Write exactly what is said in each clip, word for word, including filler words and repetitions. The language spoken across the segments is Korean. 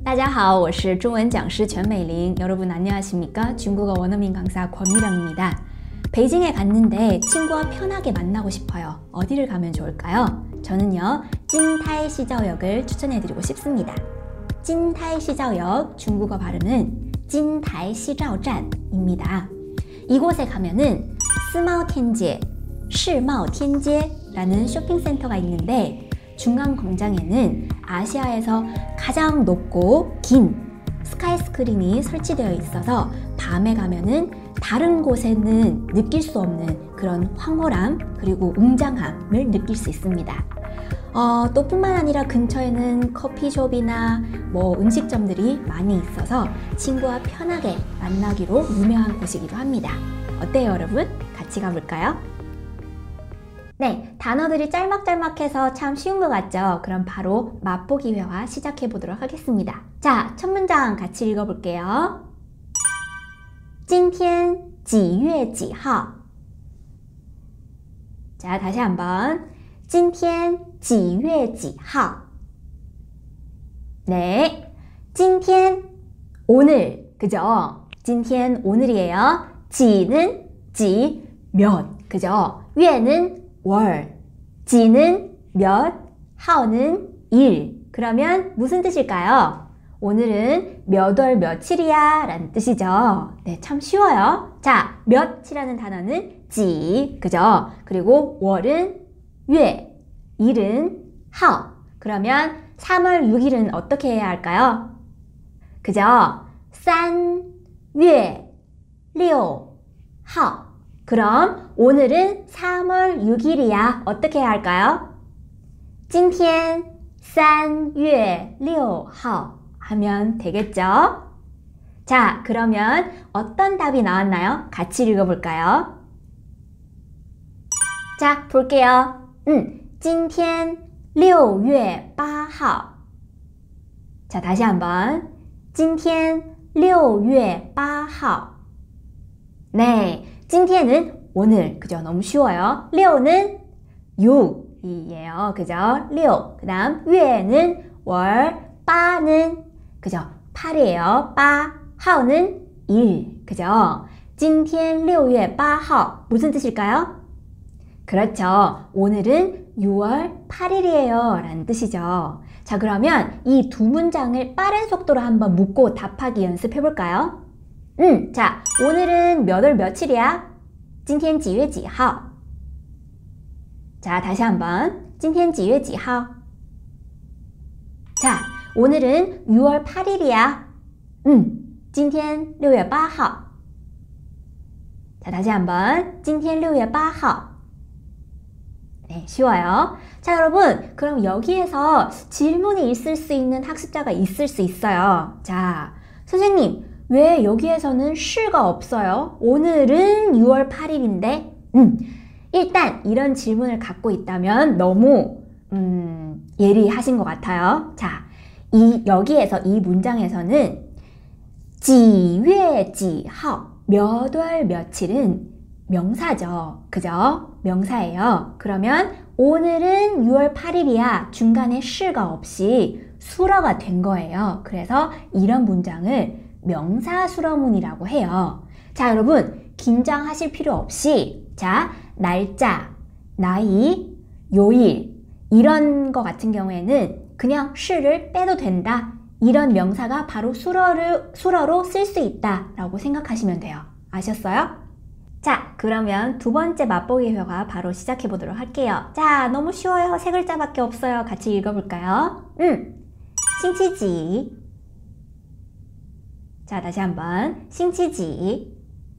大家好，我是中文讲师全美玲. 여러분 안녕하십니까? 중국어 원어민 강사 권미령입니다. 베이징에 갔는데 친구와 편하게 만나고 싶어요. 어디를 가면 좋을까요? 저는요, 찐타이시저역을 추천해드리고 싶습니다. 찐타이시저역 중국어 발음은 찐타이시저站입니다. 이곳에 가면은 스마오텐제, 시마오텐제라는 쇼핑센터가 있는데 중앙 광장에는 아시아에서 가장 높고 긴 스카이스크린이 설치되어 있어서 밤에 가면은 다른 곳에는 느낄 수 없는 그런 황홀함 그리고 웅장함을 느낄 수 있습니다. 어, 또 뿐만 아니라 근처에는 커피숍이나 뭐 음식점들이 많이 있어서 친구와 편하게 만나기로 유명한 곳이기도 합니다. 어때요, 여러분? 같이 가볼까요? 네, 단어들이 짤막짤막해서 참 쉬운 것 같죠? 그럼 바로 맛보기 회화 시작해 보도록 하겠습니다. 자, 첫 문장 같이 읽어볼게요. 今天几月几号? 자, 다시 한번. 今天几月几号? 네, 今天오늘, 그죠? 今天오늘이에요. 지는 지, 몇, 그죠? 月는 월, 지는 몇, 하오는 일. 그러면 무슨 뜻일까요? 오늘은 몇 월 며칠이야 라는 뜻이죠. 네, 참 쉬워요. 자, 몇이라는 단어는 지, 그죠? 그리고 월은 月, 일은 하오. 그러면 삼월 육일은 어떻게 해야 할까요? 그죠? 삼月六号. 그럼 오늘은 삼월 육일이야. 어떻게 해야 할까요? 今天三月六号 하면 되겠죠? 자, 그러면 어떤 답이 나왔나요? 같이 읽어볼까요? 자, 볼게요. 음, 今天六月八号. 자, 다시 한번. 今天六月八号. 네. 今天는 오늘, 그죠? 너무 쉬워요. 려는 육이에요. 그죠? 려. 그 다음,月는 월, 빠는, 그죠? 팔이에요. 빠. 하오는 일. 그죠? 今天六月八号 무슨 뜻일까요? 그렇죠. 오늘은 유월 팔일이에요. 라는 뜻이죠. 자, 그러면 이 두 문장을 빠른 속도로 한번 묻고 답하기 연습해 볼까요? 음, 자, 오늘은 몇 월 며칠이야? 今天几月几号? 자, 다시 한번. 今天几月几号? 자, 오늘은 유월 팔일이야. 음, 今天六月八号. 자, 다시 한번. 今天六月八号. 네, 쉬워요. 자, 여러분, 그럼 여기에서 질문이 있을 수 있는 학습자가 있을 수 있어요. 자, 선생님, 왜 여기에서는 시가 없어요? 오늘은 유월 팔일인데? 음, 일단 이런 질문을 갖고 있다면 너무 음, 예리하신 것 같아요. 자, 이, 여기에서 이 문장에서는 几月几号 몇 월 며칠은 명사죠. 그죠? 명사예요. 그러면 오늘은 유월 팔일이야. 중간에 시가 없이 수러가 된 거예요. 그래서 이런 문장을 명사수러문이라고 해요. 자, 여러분 긴장하실 필요 없이 자, 날짜, 나이, 요일 이런 거 같은 경우에는 그냥 시를 빼도 된다. 이런 명사가 바로 수러를, 수러로 쓸 수 있다 라고 생각하시면 돼요. 아셨어요? 자, 그러면 두 번째 맛보기 회화 바로 시작해 보도록 할게요. 자, 너무 쉬워요. 세 글자밖에 없어요. 같이 읽어볼까요? 음, 星期几 자, 다시 한번. 星期几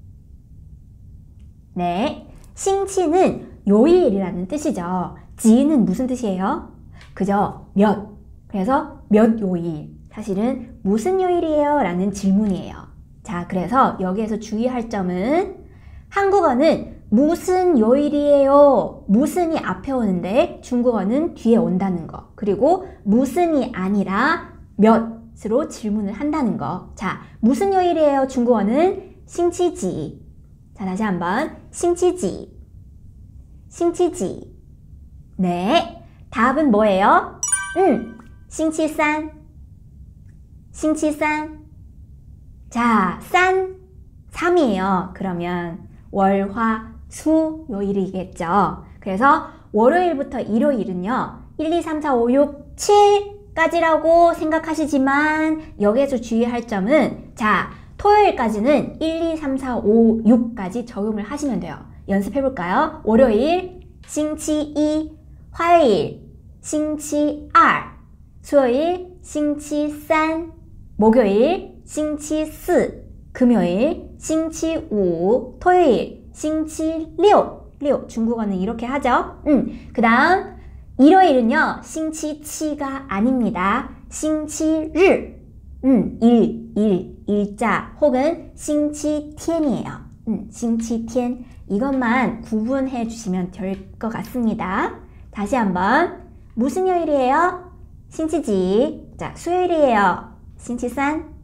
네, 星期는 요일이라는 뜻이죠. 지는 무슨 뜻이에요? 그죠? 몇. 그래서 몇 요일. 사실은 무슨 요일이에요? 라는 질문이에요. 자, 그래서 여기에서 주의할 점은 한국어는 무슨 요일이에요? 무슨이 앞에 오는데 중국어는 뒤에 온다는 거. 그리고 무슨이 아니라 몇. 으로 질문을 한다는 거. 자, 무슨 요일이에요? 중국어는 星期几. 자, 다시 한번. 星期几. 星期几. 네. 답은 뭐예요? 음, 星期三. 싱치산. 자, 산, 삼이에요. 그러면 월, 화, 수, 요일이겠죠. 그래서 월요일부터 일요일은요. 일, 이, 삼, 사, 오, 육, 칠까지라고 생각하시지만 여기에서 주의할 점은 자, 토요일까지는 일, 이, 삼, 사, 오, 육까지 적용을 하시면 돼요. 연습해볼까요? 월요일, 싱치一, 화요일, 싱치二, 수요일, 싱치三, 목요일, 싱치四, 금요일, 싱치五, 토요일, 싱치六, 육, 중국어는 이렇게 하죠. 음, 그 다음 일요일은요, 싱치七가 아닙니다. 싱치日, 음, 일, 일, 일자 혹은 싱치天이에요. 음, 싱치天. 이것만 구분해 주시면 될 것 같습니다. 다시 한번. 무슨 요일이에요? 싱치지. 자, 수요일이에요. 싱치산.